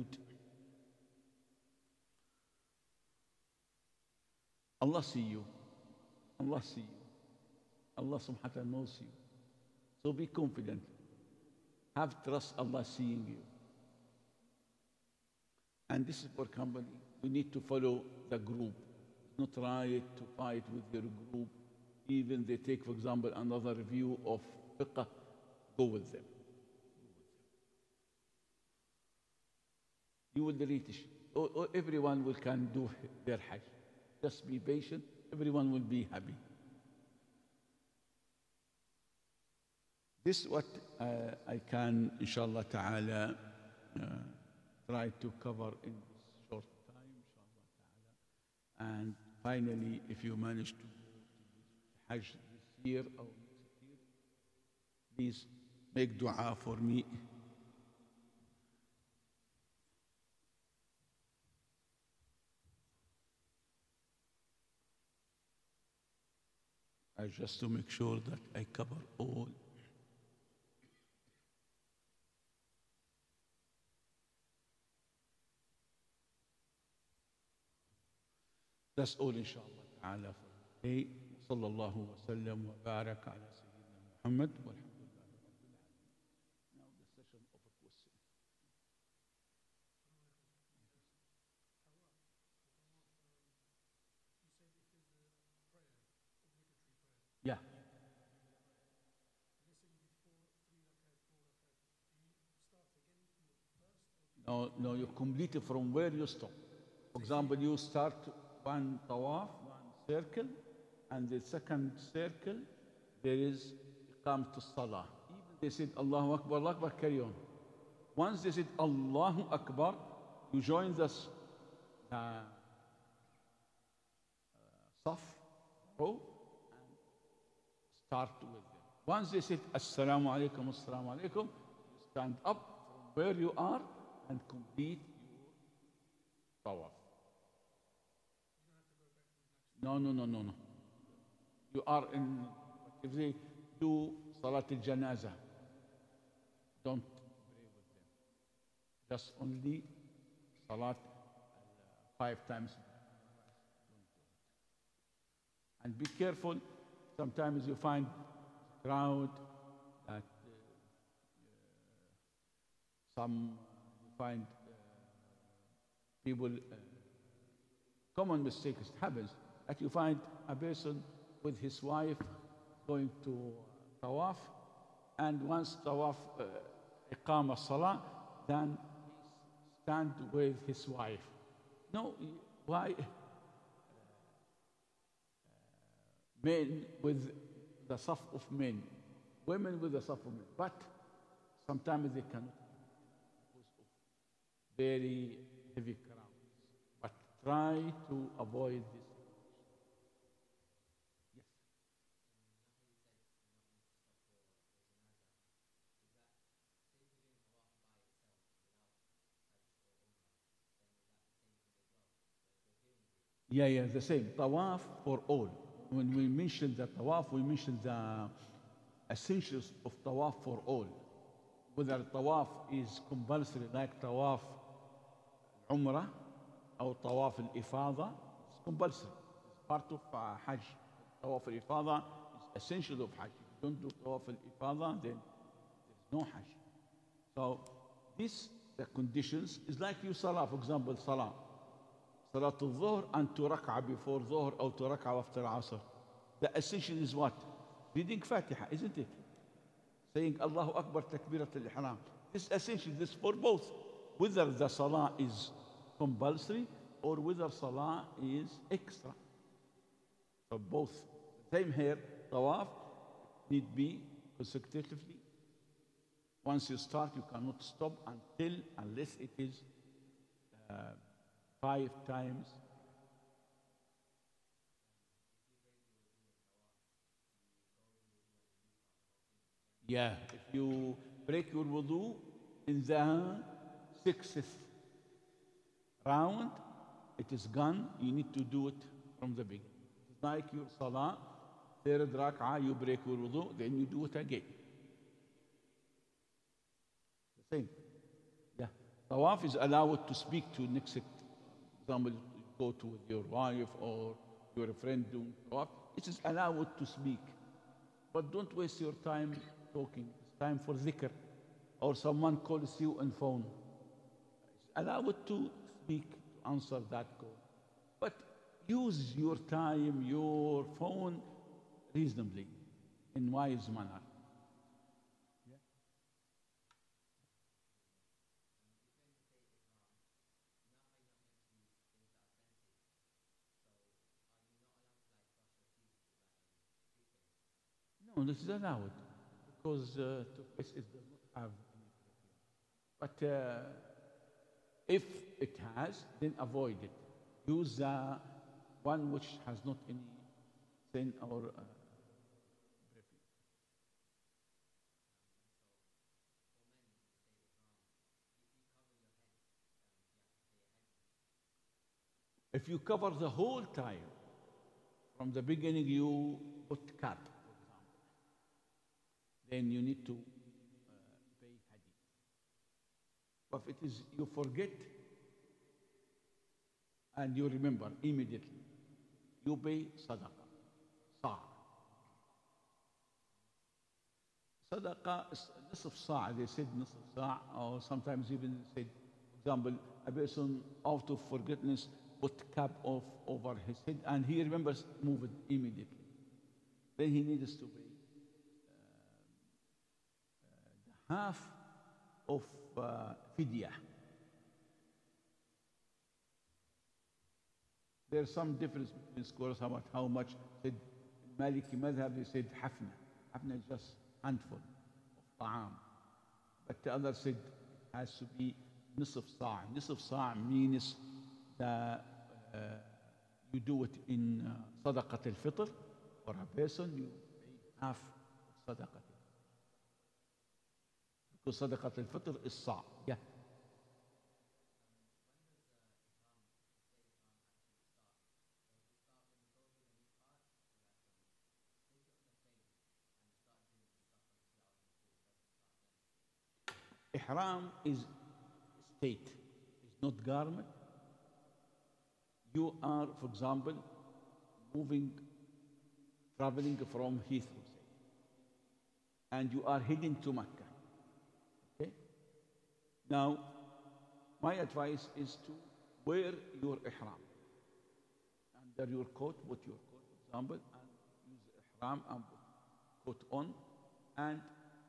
Allah see you. Allah see you. Allah subhanahu wa ta'ala knows you. So be confident. Have trust Allah seeing you. And this is for company. You need to follow the group. It's not right to fight with your group. Even they take, for example, another view of fiqh, go with them. You will reach. Everyone will can do their Hajj. Just be patient. Everyone will be happy. This is what uh, I can, inshallah ta'ala, uh, try to cover in this short time, inshallah ta'ala. And finally, if you manage to go to Hajj this year or next year, please make dua for me. I just to make sure that I cover all. That's all, inshallah ta'ala, for today. صلى الله وسلم وبارك على سيدنا محمد والحمد لله رب العالمين. Now the session of a question. Yeah. No, no, you complete it from where you stop. For example, you start one tawaf, one circle, and the second circle, there is Iqam to Salah. Even they said Allahu Akbar, Allahu Akbar, carry on. Once they said Allahu Akbar, you join the uh, uh, Saf row and start with them. Once they said Assalamu alaikum, Assalamu alaikum, you stand up from where you are and complete your tawaf. No, no, no, no, no. You are in, if they do Salat al-Janaza, don't pray with them. Just only Salat uh, five times. And be careful, sometimes you find crowd that uh, some uh, you find uh, people, uh, common mistakes happens, that you find a person with his wife going to tawaf, and once tawaf uh, iqama salah, then he stand with his wife. No, why? Men with the saf of men, women with the saf of men, but sometimes they cannot because of very heavy crowds. But try to avoid this. Yeah, yeah, the same. Tawaf for all. When we mention the tawaf, we mention the essentials of tawaf for all. Whether tawaf is compulsory like tawaf umrah or tawaf al-ifada, it's compulsory. It's part of uh, Hajj. Tawaf al-ifada is essential of Hajj. If you don't do tawaf al-ifada, then there's no Hajj. So this, the conditions, is like you salah, for example, salah. Salat al-Dhuhr and two rak'ah before Dhuhr or two rak'ah after Asr. The essential is what? Reading Fatiha, isn't it? Saying Allahu Akbar Takbirat al-Ihram. This is essential, this for both. Whether the salah is compulsory or whether salah is extra. So both. Same here, tawaf need be consecutively. Once you start, you cannot stop until, unless it is uh, five times. Yeah, if you break your wudu in the sixth round, it is gone. You need to do it from the beginning. It's like your salah, third rak'ah, you break your wudu, then you do it again. The same. Yeah. Tawaf is allowed to speak to next example, go to with your wife or your friend doing tawaf. It is allowed to speak. But don't waste your time talking. It's time for dhikr. Or someone calls you on phone. It's allowed to speak, to answer that call. But use your time, your phone reasonably, in wise manner. No, this is allowed because uh, toothpaste it does not have any perfume. But uh, if it has, then avoid it. Use the one which has not any sin or uh, perfume. If you cover the whole time, from the beginning you put cap, then you need to uh, pay hadith. But if it is you forget and you remember immediately, you pay sadaqah, sa'. Sadaqah is nisf sa', they said nisf sa', or sometimes even said, for example, a person out of forgetfulness put cap off over his head and he remembers, move it immediately. Then he needs to pay half of uh, fidyah. There's some difference between scholars about how much. Said Maliki Madhab, they said hafna. Hafna is just handful of ta'am. But the other said it has to be nisf sa'. Nisf sa' means that uh, you do it in uh, sadaqat al-fitr for a person, you pay half of sadaqat. Because sadaqat al-fitr is sa'. Yeah. Ihram is state, is not garment. You are, for example, moving, traveling from Heathrow, say, and you are heading to Mecca. Okay? Now, my advice is to wear your ihram. Under your coat, put your coat, for example, and use ihram and put coat on. And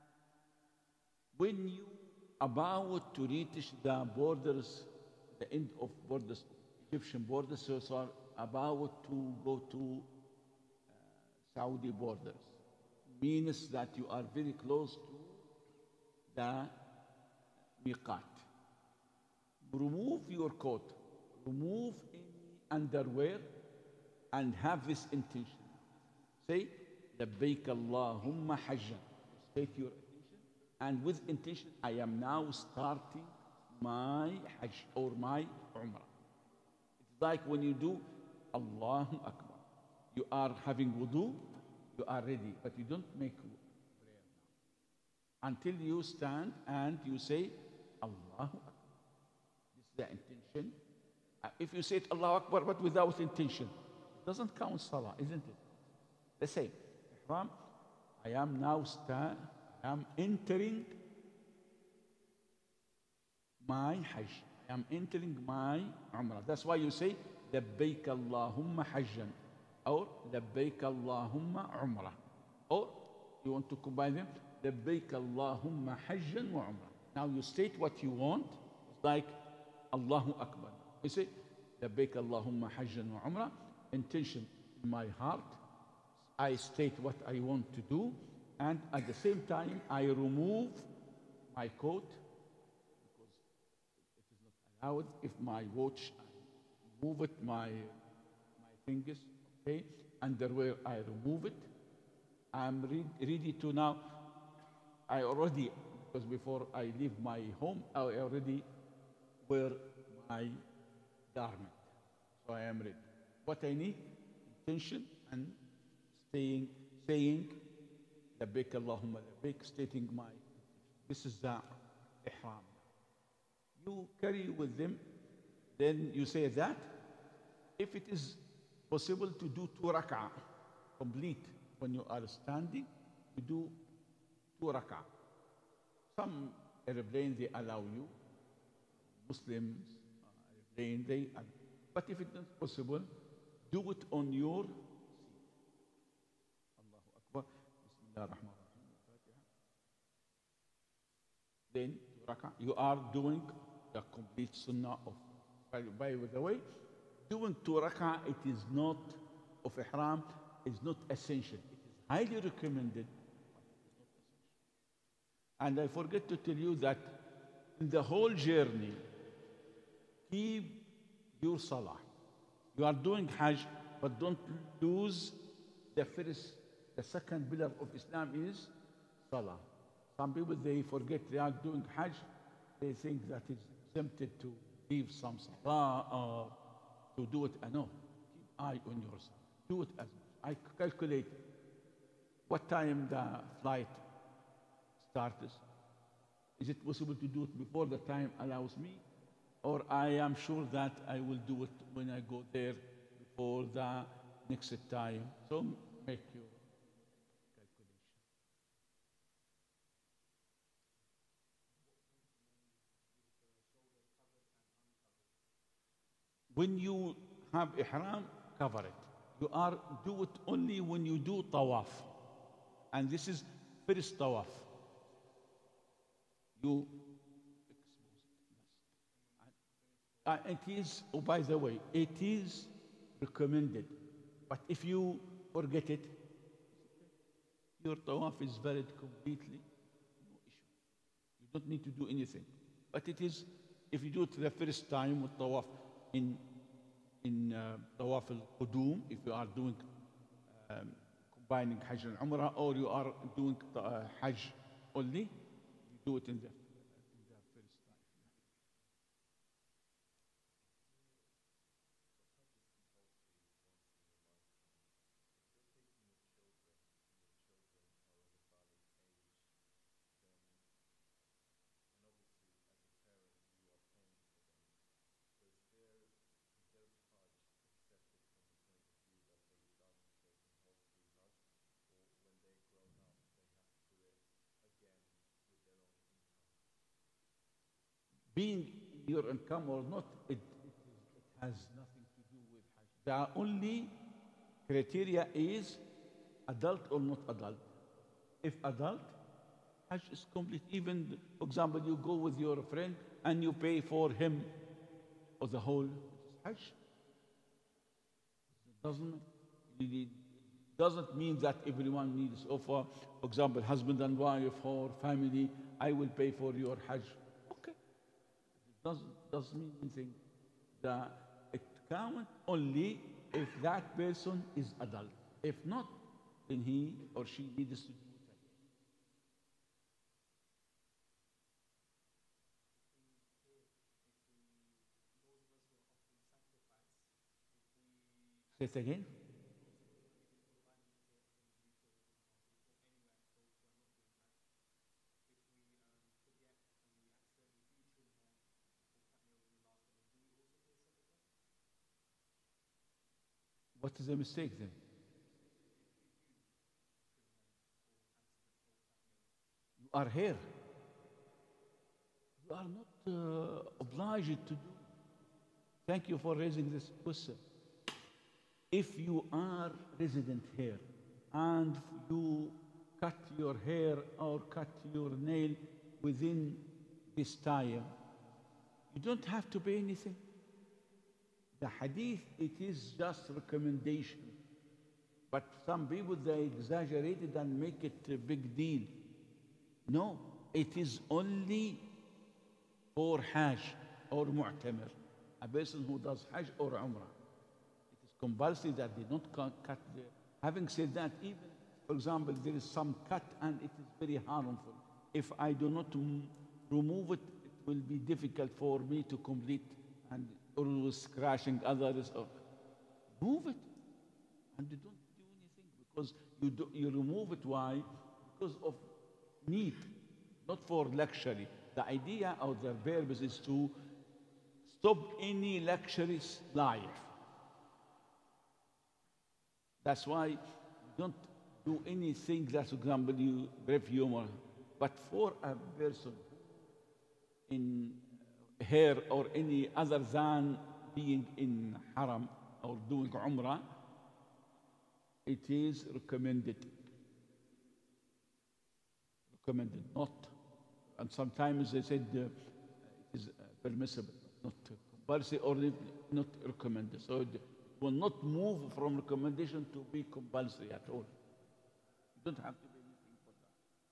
when you about to reach the borders, the end of borders, Egyptian borders, so you are about to go to uh, Saudi borders, means that you are very close to the miqat. Remove your coat, remove any underwear, and have this intention. Say, Labbaik Allahumma hajjan. State your intention, and with intention, I am now starting my hajj or my umrah. It's like when you do Allahu Akbar. You are having wudu, you are ready, but you don't make prayer now. Until you stand and you say Allahu Akbar. This is the intention. Uh, if you say it Allahu Akbar but without intention, it doesn't count salah, isn't it? The same. Ihram, I am now stand, I am entering my hajj. I am entering my umrah. That's why you say Labbaik Allahumma hajjan or Labbaik Allahumma umrah. Or you want to combine them, Labbaik Allahumma hajjan wa umrah. Now you state what you want, like Allahu Akbar. You say Labbaik Allahumma hajjan wa umrah. Intention in my heart. I state what I want to do, and at the same time I remove my coat because it is not allowed. If my watch, I move it, my my fingers, okay, underwear, I remove it. I'm re ready to now. I already, because before I leave my home, I already wear my garment, so I am ready. What I need, intention and staying, saying, Labbaik Allahumma labbaik, stating my, this is the ihram. You carry with them, then you say that. If it is possible to do two rak'ah, complete, when you are standing, you do two rak'ah. Some airplanes, they allow you, Muslims, uh, airplane, they allow. But if it is not possible, do it on your seat. Allahu Akbar. Bismillah ar-Rahman ar-Rahim. Then, rak'ah, you are doing the complete sunnah of, by, by the way, doing two rak'ah, it is not, of ihram, is not essential. It is highly recommended, but it is not essential. And I forget to tell you that in the whole journey, keep your salah. You are doing Hajj, but don't lose the first, the second pillar of Islam is Salah. Some people, they forget they are doing Hajj. They think that it's tempted to leave some Salah or to do it. Uh, no, keep eye on your Salah. Do it as much. I calculate what time the flight starts. Is it possible to do it before the time allows me? Or I am sure that I will do it when I go there before the next time. So make your calculation. When you have ihram, cover it. You are do it only when you do tawaf. And this is first tawaf. You Uh, it is, oh, by the way, it is recommended. But if you forget it, your tawaf is valid completely, no issue. You don't need to do anything. But it is, if you do it the first time with tawaf in, in uh, tawaf al-qudum, if you are doing, um, combining Hajj and Umrah, or you are doing uh, Hajj only, you do it in the being your income or not, it, it, it has nothing to do with Hajj. The only criteria is adult or not adult. If adult, Hajj is complete. Even, for example, you go with your friend and you pay for him or the whole Hajj. It doesn't, it doesn't mean that everyone needs offer. For example, husband and wife or family, I will pay for your Hajj. Okay. It doesn't, doesn't mean anything. The, it counts only if that person is adult. If not, then he or she needs to do it again. Say it again. What is the mistake then? You are here. You are not uh, obliged to do. Thank you for raising this question. If you are resident here and you cut your hair or cut your nail within this time, you don't have to pay anything. The hadith, it is just recommendation. But some people, they exaggerate it and make it a big deal. No, it is only for Hajj or Mu'tamir, a person who does Hajj or Umrah. It is compulsory that they don't cut the... Having said that, even, for example, there is some cut and it is very harmful. If I do not remove it, it will be difficult for me to complete and always scratching others. Or move it and you don't do anything because you, do, you remove it. Why? Because of need, not for luxury. The idea of the purpose is to stop any luxurious life. That's why you don't do anything that, for example, you brave humor. But for a person in hair or any other than being in haram or doing umrah, it is recommended. Recommended, not. And sometimes they said uh, it is uh, permissible, not compulsory or not recommended. So it will not move from recommendation to be compulsory at all. You don't have to do anything for that.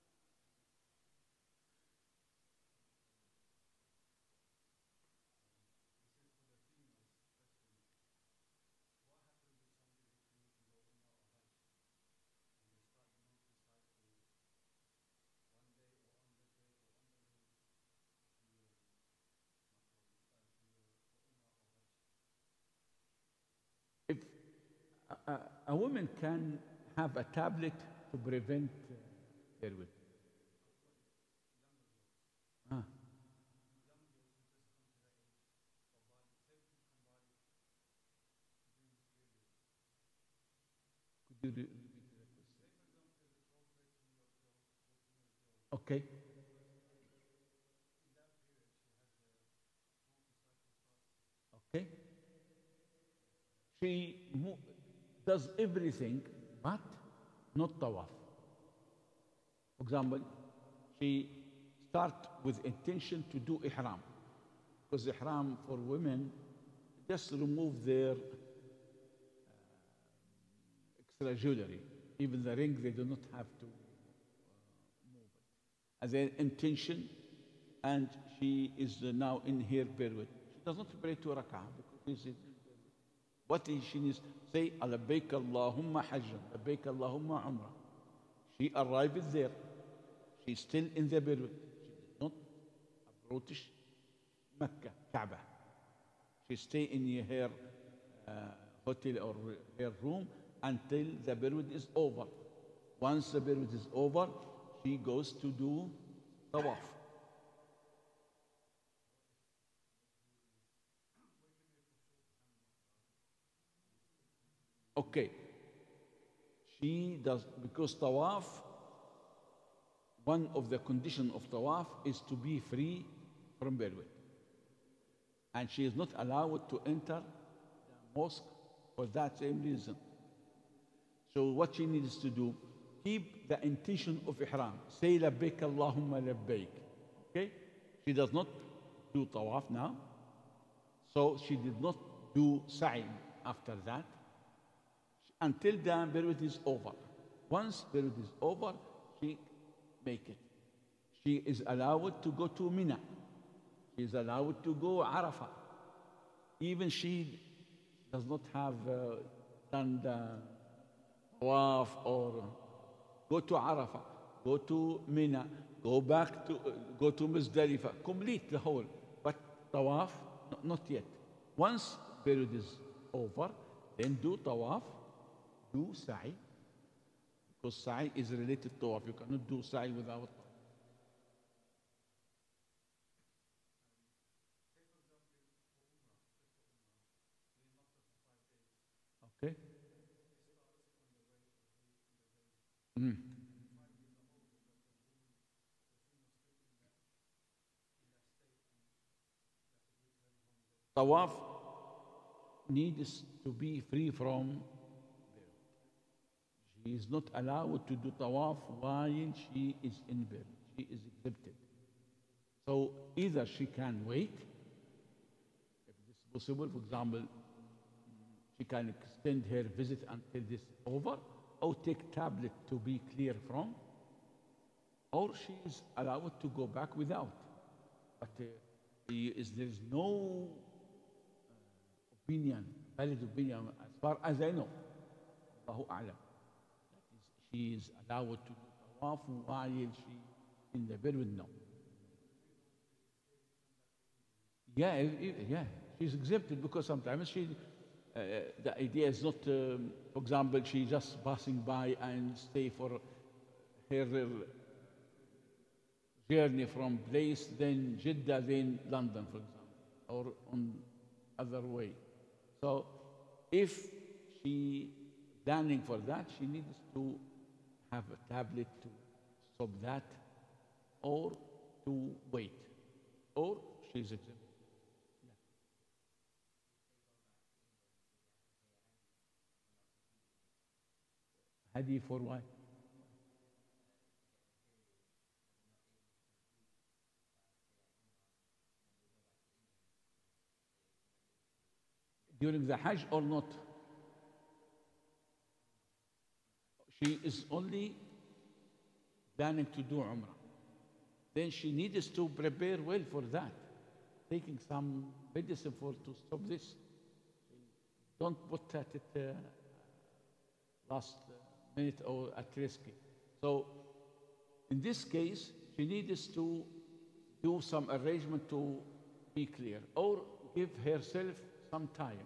If a, a, a woman can have a tablet to prevent uh, period. Ah. Could you re- okay. Okay. She mo- does everything but not tawaf. For example, she start with intention to do ihram. Because ihram for women just remove their uh, extra jewelry. Even the ring, they do not have to uh, move it. As an intention, and she is uh, now in her period. She does not pray to rak'ah because she is what is she needs? Say, Labbaik Allahumma hajjan, Labbaik Allahumma umrah. She arrived there. She's still in the period. She did not approach Mecca, Kaaba. She stay in her uh, hotel or her room until the period is over. Once the period is over, she goes to do tawaf. Okay. She does, because tawaf, one of the conditions of tawaf is to be free from period. and she is not allowed to enter the mosque for that same reason. So what she needs to do, keep the intention of ihram. Say labbaik Allahumma labbaik. Okay? She does not do tawaf now. So she did not do sa'i after that until the period is over. Once period is over, she make it. She is allowed to go to Mina. She is allowed to go Arafah. Even she does not have uh, done the tawaf or go to Arafah, go to Mina, go back to, uh, go to Muzdalifah, complete the whole. But tawaf, no, not yet. Once period is over, then do tawaf, do sa'i, because sa'i is related to tawaf. You cannot do sa'i without tawaf. Okay? Mm. Tawaf needs to be free from. She is not allowed to do tawaf while she is in bed. She is exempted. So either she can wait, if it is possible, for example, she can extend her visit until this is over, or take tablet to be clear from, or she is allowed to go back without. But uh, is, there is no uh, opinion, valid opinion, as far as I know. Allahu A'lam. That is, she is allowed to do tawaf while she in the bed with no. Yeah, yeah, she's exempted because sometimes she. Uh, the idea is not, um, for example, she just passing by and stay for her journey from place, then Jeddah, then London, for example, or on other way. So if she planning for that, she needs to have a tablet to stop that, or to wait, or she's exempted. Hadi for why? During the Hajj or not? She is only planning to do Umrah. Then she needs to prepare well for that, taking some medicine for to stop this. Don't put that at uh, last minute or at risk. So in this case, she needs to do some arrangement to be clear, or give herself some time.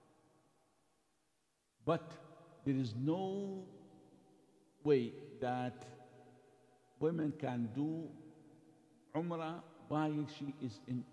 But there is no way that women can do Umrah while she is in.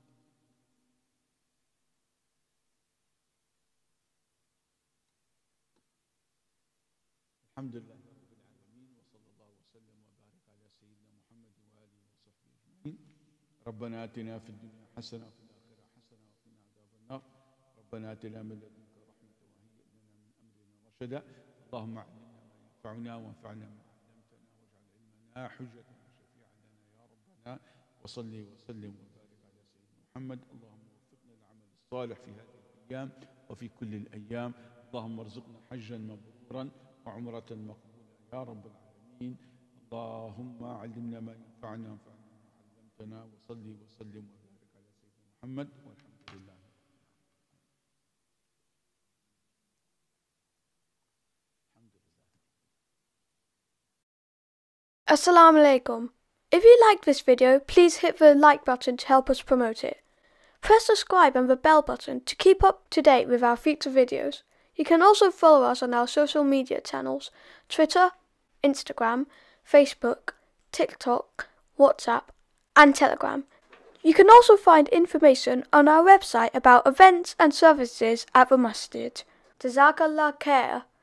الحمد لله رب العالمين وصلى الله وسلم وبارك على سيدنا محمد وآله وصحبه أجمعين. ربنا آتنا في الدنيا حسنة وفي الآخرة حسنة وقنا عذاب النار. ربنا آتنا من لدنك رحمة وهيئ لنا من أمرنا رشدا. اللهم علمنا ما ينفعنا وانفعنا ما علمتنا واجعل علمنا حجة وشفيعا لنا يا ربنا. وصلي وسلم وبارك على سيدنا محمد. اللهم وفقنا للعمل الصالح في هذه الأيام وفي كل الأيام. اللهم ارزقنا حجا مبرورا وعمرة مقبولة يا رب العالمين. اللهم علمنا ما ينفعنا وانفعنا ما علمتنا. وصلي وسلم وبارك على سيدنا محمد والحمد لله. الحمد لله. Assalamu alaikum. If you liked this video, please hit the like button to help us promote it. Press subscribe and the bell button to keep up to date with our future videos. You can also follow us on our social media channels: Twitter, Instagram, Facebook, TikTok, WhatsApp, and Telegram. You can also find information on our website about events and services at the Masjid. Jazakallah khair.